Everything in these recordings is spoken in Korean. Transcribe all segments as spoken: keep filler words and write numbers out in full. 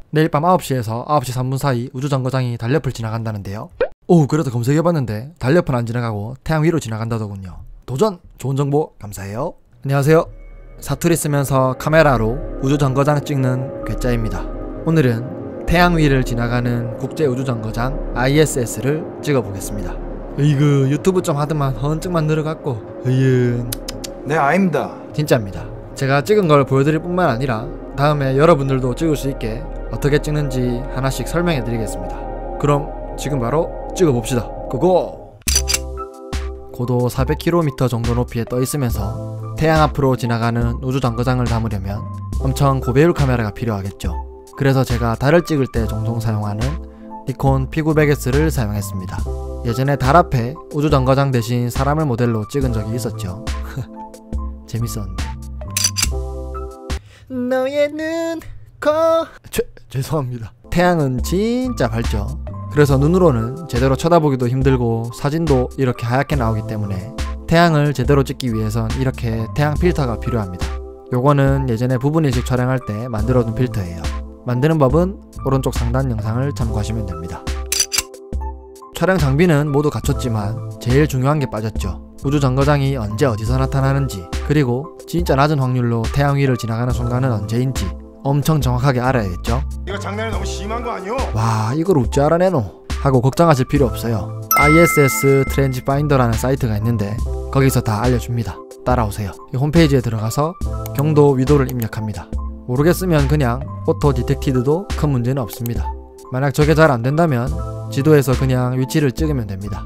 내일 밤 아홉 시에서 아홉 시 삼 분 사이 우주정거장이 달옆을 지나간다는데요. 오, 그래도 검색해봤는데 달옆은 안 지나가고 태양 위로 지나간다더군요. 도전! 좋은 정보 감사해요. 안녕하세요. 사투리 쓰면서 카메라로 우주정거장 찍는 괴짜입니다. 오늘은 태양 위를 지나가는 국제우주정거장 아이에스에스를 찍어보겠습니다. 이거 유튜브 좀 하더만 헌증만 늘어갔고 으윤. 네, 아닙니다. 진짜입니다. 제가 찍은 걸 보여드릴 뿐만 아니라 다음에 여러분들도 찍을 수 있게 어떻게 찍는지 하나씩 설명해 드리겠습니다. 그럼 지금 바로 찍어봅시다. 고고! 고도 사백 킬로미터 정도 높이에 떠 있으면서 태양 앞으로 지나가는 우주정거장을 담으려면 엄청 고배율 카메라가 필요하겠죠. 그래서 제가 달을 찍을 때 종종 사용하는 니콘 피 구백 에스를 사용했습니다. 예전에 달 앞에 우주정거장 대신 사람을 모델로 찍은 적이 있었죠. 재밌었는데. 너의 눈, 코... 죄, 죄송합니다. 태양은 진짜 밝죠. 그래서 눈으로는 제대로 쳐다보기도 힘들고 사진도 이렇게 하얗게 나오기 때문에 태양을 제대로 찍기 위해선 이렇게 태양 필터가 필요합니다. 요거는 예전에 부분일식 촬영할 때 만들어둔 필터예요. 만드는 법은 오른쪽 상단 영상을 참고하시면 됩니다. 촬영 장비는 모두 갖췄지만 제일 중요한 게 빠졌죠. 우주정거장이 언제 어디서 나타나는지, 그리고 진짜 낮은 확률로 태양 위를 지나가는 순간은 언제인지 엄청 정확하게 알아야겠죠. 이거 장난이 너무 심한 거 아니오? 와, 이걸 어찌 알아내노? 하고 걱정하실 필요 없어요. 아이에스에스 트렌지 파인더라는 사이트가 있는데 거기서 다 알려줍니다. 따라오세요. 이 홈페이지에 들어가서 경도 위도를 입력합니다. 모르겠으면 그냥 오토 디텍티드도 큰 문제는 없습니다. 만약 저게 잘 안된다면 지도에서 그냥 위치를 찍으면 됩니다.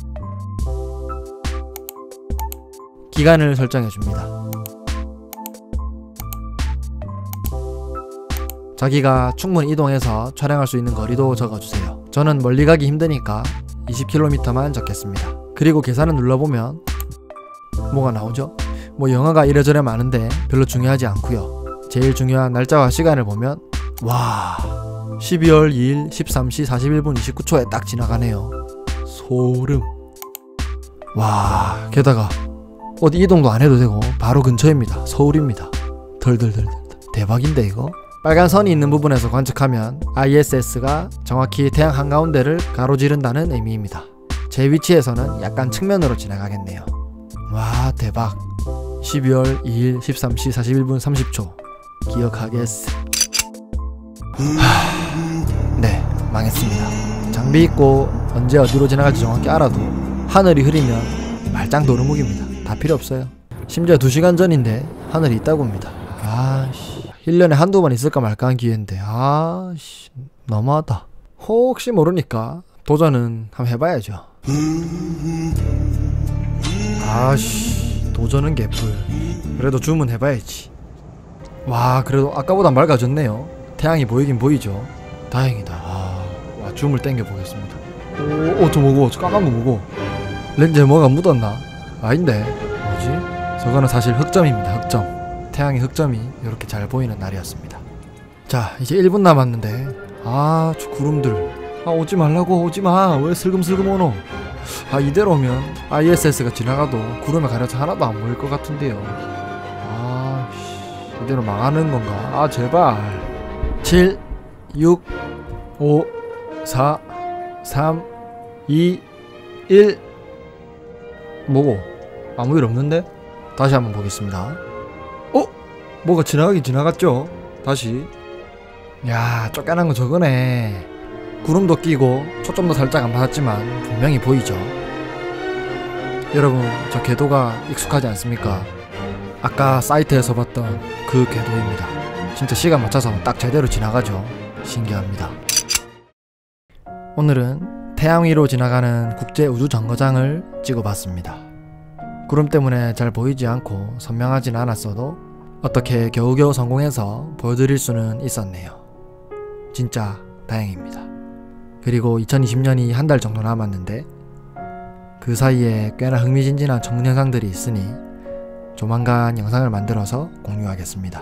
기간을 설정해줍니다. 자기가 충분히 이동해서 촬영할 수 있는 거리도 적어주세요. 저는 멀리 가기 힘드니까 이십 킬로미터만 적겠습니다. 그리고 계산을 눌러보면 뭐가 나오죠? 뭐 영어가 이래저래 많은데 별로 중요하지 않고요. 제일 중요한 날짜와 시간을 보면 와, 십이월 이일 십삼 시 사십일 분 이십구 초에 딱 지나가네요. 소름. 와, 게다가 어디 이동도 안 해도 되고 바로 근처입니다. 서울입니다. 덜덜덜덜. 대박인데 이거? 빨간 선이 있는 부분에서 관측하면 아이에스에스가 정확히 태양 한가운데를 가로지른다는 의미입니다. 제 위치에서는 약간 측면으로 지나가겠네요. 와, 대박. 십이월 이일 십삼 시 사십일 분 삼십 초 기억하겠어. 하... 네, 망했습니다. 장비 있고 언제 어디로 지나갈지 정확히 알아도 하늘이 흐리면 말짱 도루묵입니다. 다 필요 없어요. 심지어 두 시간 전인데 하늘이 있다고 합니다. 아씨, 일 년에 한두 번 있을까 말까 한 기회인데 아씨, 너무하다. 혹시 모르니까 도전은 한번 해봐야죠. 아씨, 도전은 개뿔. 그래도 줌은 해봐야지. 와, 그래도 아까보다 맑아졌네요. 태양이 보이긴 보이죠. 다행이다. 아, 와, 줌을 땡겨보겠습니다. 오, 오, 저 뭐고? 저 까만 거 뭐고? 렌즈에 뭐가 묻었나? 아닌데 뭐지? 저거는 사실 흑점입니다. 흑점. 태양의 흑점이 이렇게 잘 보이는 날이었습니다. 자, 이제 일 분 남았는데 아, 저 구름들. 아, 오지 말라고. 오지마. 왜 슬금슬금 오노? 아, 이대로 오면 아이에스에스가 지나가도 구름에 가려서 하나도 안 보일 것 같은데요. 아, 씨, 이대로 망하는 건가? 아, 제발. 칠, 육, 오, 사, 삼, 이, 일. 뭐고? 아무 일 없는데? 다시 한번 보겠습니다. 어? 뭐가 지나가긴 지나갔죠? 다시. 야, 쫓겨난 거 저거네. 구름도 끼고 초점도 살짝 안 받았지만 분명히 보이죠? 여러분, 저 궤도가 익숙하지 않습니까? 아까 사이트에서 봤던 그 궤도입니다. 진짜 시간 맞춰서 딱 제대로 지나가죠? 신기합니다. 오늘은 태양 위로 지나가는 국제우주정거장을 찍어봤습니다. 구름 때문에 잘 보이지 않고 선명하진 않았어도 어떻게 겨우겨우 성공해서 보여드릴 수는 있었네요. 진짜 다행입니다. 그리고 이천이십 년이 한 달 정도 남았는데 그 사이에 꽤나 흥미진진한 전문 영상들이 있으니 조만간 영상을 만들어서 공유하겠습니다.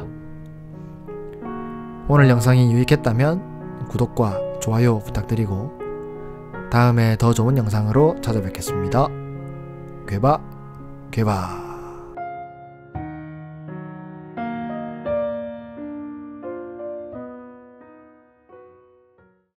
오늘 영상이 유익했다면 구독과 좋아요 부탁드리고 다음에 더 좋은 영상으로 찾아뵙겠습니다. 괴바 괴바.